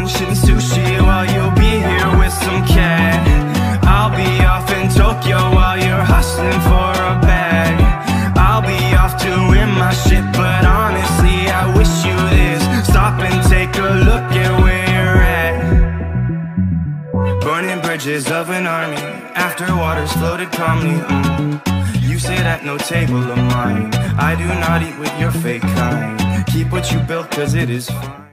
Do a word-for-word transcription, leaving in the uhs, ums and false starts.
lunch and sushi while you'll be here with some cat. I'll be off in Tokyo while you're hustling for a bag. I'll be off doing my shit, but honestly I wish you this. Stop and take a look at where you're at. Burning bridges of an army after waters floated calmly. mm. You sit at no table of mine. I do not eat with your fake kind. Keep what you built cause it is fine.